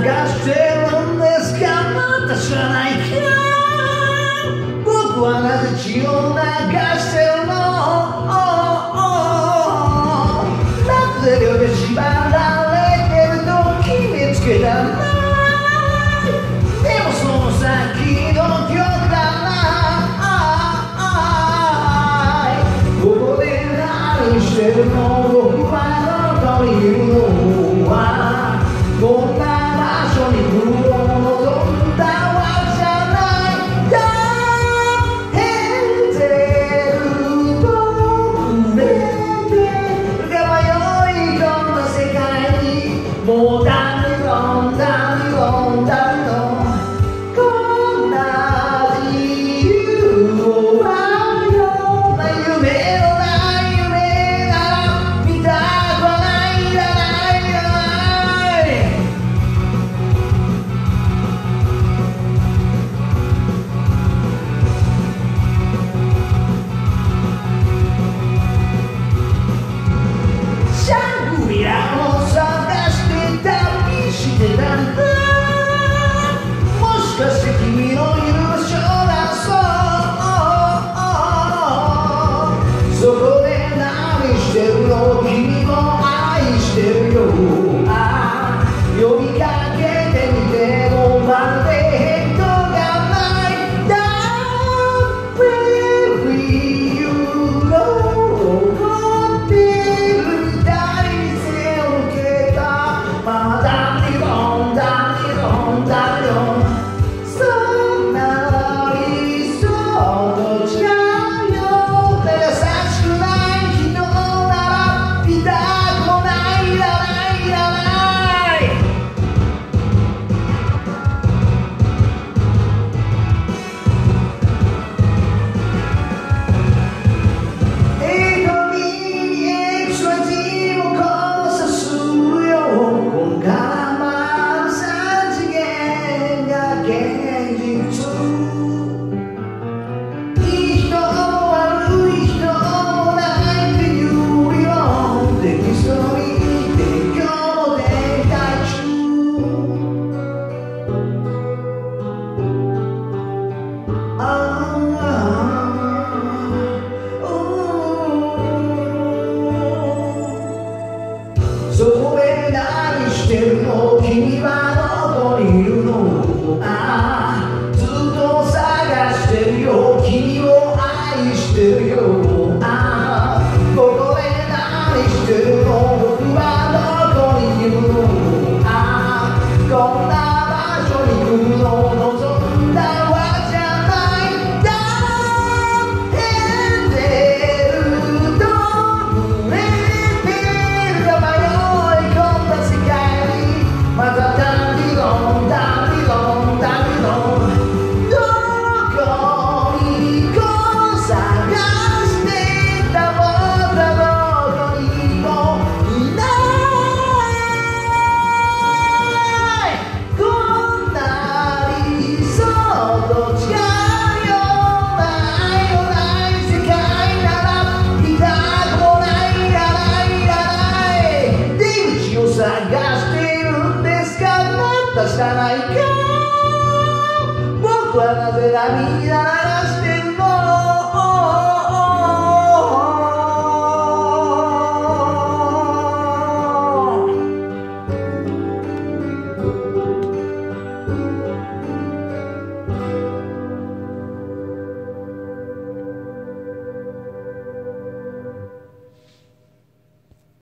してるんですか、また知らないか。僕はなぜ血を流してるの。なぜ両手縛られてると決めつけたな。でもその先の曲だな。ここで何してるの。僕はどこにいるの。こんな場所に来るの望んだわけじゃないか。ヘンゼルと触れてが迷い込んだ世界に、もうダメロンダメロンダメロン、こんな自由を迷うな。夢のない夢なら見たくはないじゃないか。シャングリラを探して旅してたんだ。もしかして君のいる場所だ。そう、そこで何してるの。君も愛してるよ。呼びかけてみてもまるで返答がない。Where you go 怒ってるみたいに背を向けた。まだダメロンダメロンダメロン、そんな理想と違うよ。優しくない人なら見たくもない。いらないいらない。XYZ も交差するよ。こんからまる三次元が現実。いい人も悪い人もないっていう理論。テキストに提供も展開そこで何してるの。君はどこにいるの。ずっと探してるよ。君を愛してるよ。ここで何してるの。僕はどこにいるの。こんな場所に来るの望んだわけじゃない。ヘンゼルと触れてるが迷い込んだ世界に、またダメロンダメロンダメロン、どこに行こう探してた。僕はどこにもいない。こんな理想と違うよ。愛のない世界なら見たくもない。いらないいらない。出口を探しているんですか、また知らないか。僕はなぜ涙流して